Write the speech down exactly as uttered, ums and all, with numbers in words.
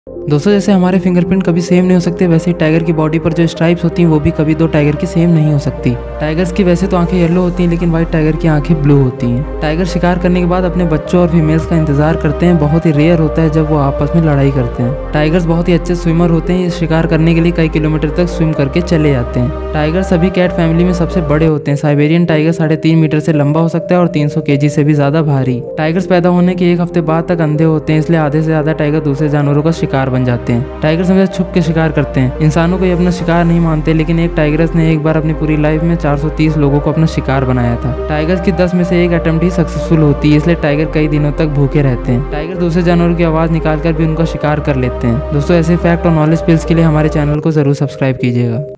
दोस्तों जैसे हमारे फिंगरप्रिंट कभी सेम नहीं हो सकते, वैसे ही टाइगर की बॉडी पर जो स्ट्राइप्स होती हैं वो भी कभी दो टाइगर की सेम नहीं हो सकती। टाइगर्स की वैसे तो आंखें येलो होती हैं, लेकिन व्हाइट टाइगर की आंखें ब्लू होती हैं। टाइगर शिकार करने के बाद अपने बच्चों और फीमेल्स का इंतजार करते हैं। बहुत ही रेयर होता है जब वो आपस में लड़ाई करते हैं। टाइगर्स बहुत ही अच्छे स्विमर होते हैं। ये शिकार करने के लिए कई किलोमीटर तक स्विम करके चले जाते हैं। टाइगर सभी कैट फैमिली में सबसे बड़े होते हैं। साइबेरियन टाइगर साढ़े तीन मीटर से लंबा हो सकता है और तीन सौ केजी से भी ज्यादा भारी। टाइगर्स पैदा होने के एक हफ्ते बाद तक अंधे होते हैं, इसलिए आधे से ज्यादा टाइगर दूसरे जानवरों का शिकार बन जाते हैं। टाइगर्स हमेशा छुप के शिकार करते हैं। इंसानों को ये अपना शिकार नहीं मानते, लेकिन एक टाइगर्स ने एक बार अपनी पूरी लाइफ में चार सौ तीस लोगों को अपना शिकार बनाया था। टाइगर्स की दस में से एक अटेम्प्ट ही सक्सेसफुल होती है, इसलिए टाइगर कई दिनों तक भूखे रहते हैं। टाइगर दूसरे जानवरों की आवाज निकालकर भी उनका शिकार कर लेते हैं। दोस्तों ऐसे फैक्ट और नॉलेज पिल्स के लिए हमारे चैनल को जरूर सब्सक्राइब कीजिएगा।